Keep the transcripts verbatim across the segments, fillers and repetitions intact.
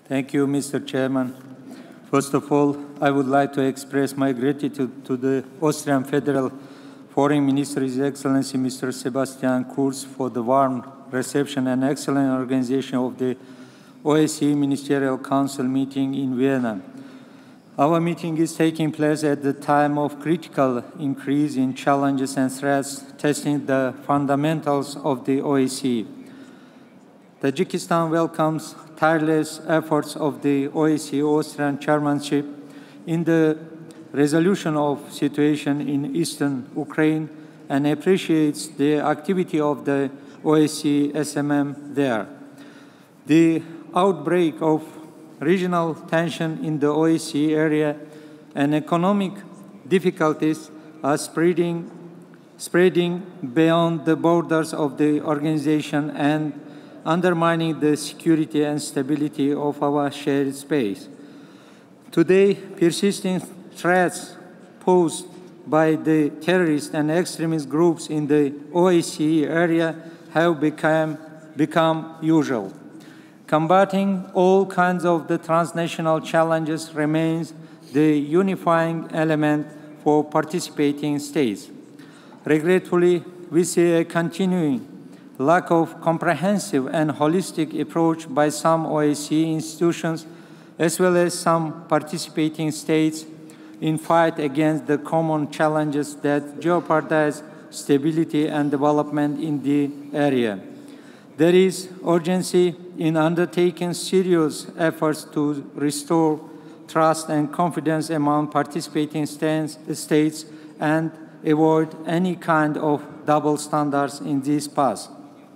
Thank you, Mister Chairman. First of all, I would like to express my gratitude to the Austrian Federal Foreign Minister, His Excellency Mister Sebastian Kurz, for the warm reception and excellent organization of the O S C E Ministerial Council meeting in Vienna. Our meeting is taking place at the time of critical increase in challenges and threats, testing the fundamentals of the O S C E. Tajikistan welcomes tireless efforts of the O S C E Austrian chairmanship in the resolution of situation in eastern Ukraine and appreciates the activity of the O S C E S M M there. The outbreak of regional tension in the O S C E area and economic difficulties are spreading, spreading beyond the borders of the organization and undermining the security and stability of our shared space. Today, persisting threats posed by the terrorist and extremist groups in the O S C E area have become, become usual. Combating all kinds of the transnational challenges remains the unifying element for participating states. Regretfully, we see a continuing lack of comprehensive and holistic approach by some O S C E institutions, as well as some participating states, in fight against the common challenges that jeopardize stability and development in the area. There is urgency in undertaking serious efforts to restore trust and confidence among participating states and avoid any kind of double standards in this path.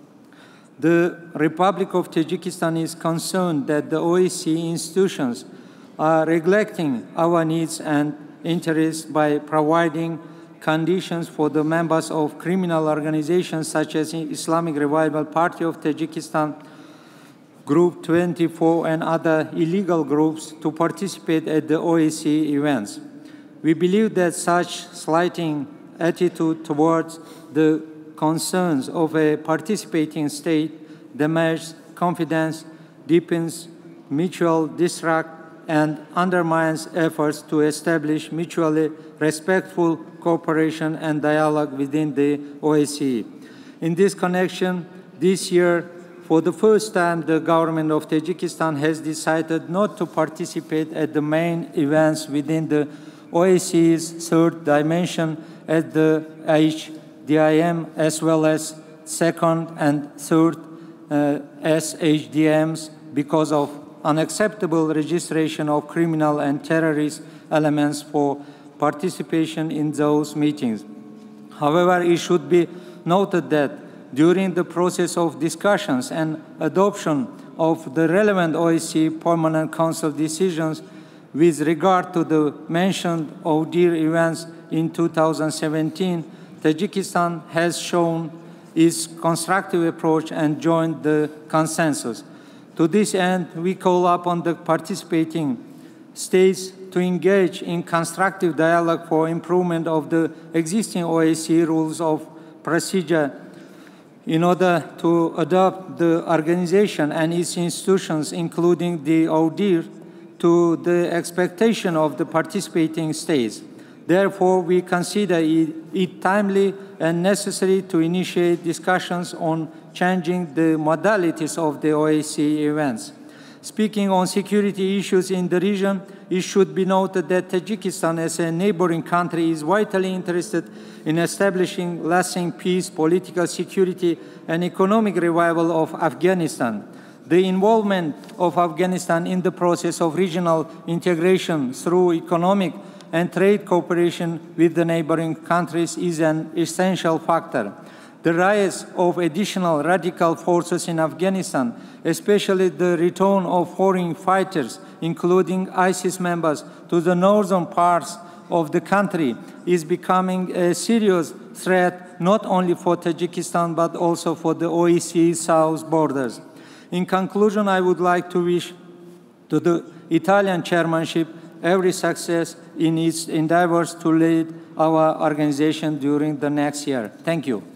The Republic of Tajikistan is concerned that the O S C E institutions are neglecting our needs and interests by providing conditions for the members of criminal organizations such as Islamic Revival Party of Tajikistan, Group twenty-four, and other illegal groups to participate at the O S C E events. We believe that such slighting attitude towards the concerns of a participating state damages confidence, deepens mutual distrust, and undermines efforts to establish mutually respectful cooperation and dialogue within the O S C E. In this connection, this year, for the first time, the government of Tajikistan has decided not to participate at the main events within the O S C E's third dimension at the H D I M, as well as second and third uh, S H D Ms because of unacceptable registration of criminal and terrorist elements for participation in those meetings. However, it should be noted that during the process of discussions and adoption of the relevant O S C E Permanent Council decisions with regard to the mentioned O D I R events in two thousand seventeen, Tajikistan has shown its constructive approach and joined the consensus. To this end, we call upon the participating states to engage in constructive dialogue for improvement of the existing O S C E rules of procedure in order to adopt the organization and its institutions, including the O D I R, to the expectation of the participating states. Therefore, we consider it, it timely and necessary to initiate discussions on changing the modalities of the O S C E events. Speaking on security issues in the region, it should be noted that Tajikistan, as a neighboring country, is vitally interested in establishing lasting peace, political security, and economic revival of Afghanistan. The involvement of Afghanistan in the process of regional integration through economic and trade cooperation with the neighboring countries is an essential factor. The rise of additional radical forces in Afghanistan, especially the return of foreign fighters, including ISIS members, to the northern parts of the country, is becoming a serious threat not only for Tajikistan but also for the O S C E south borders. In conclusion, I would like to wish to the Italian chairmanship every success in its endeavors to lead our organization during the next year. Thank you.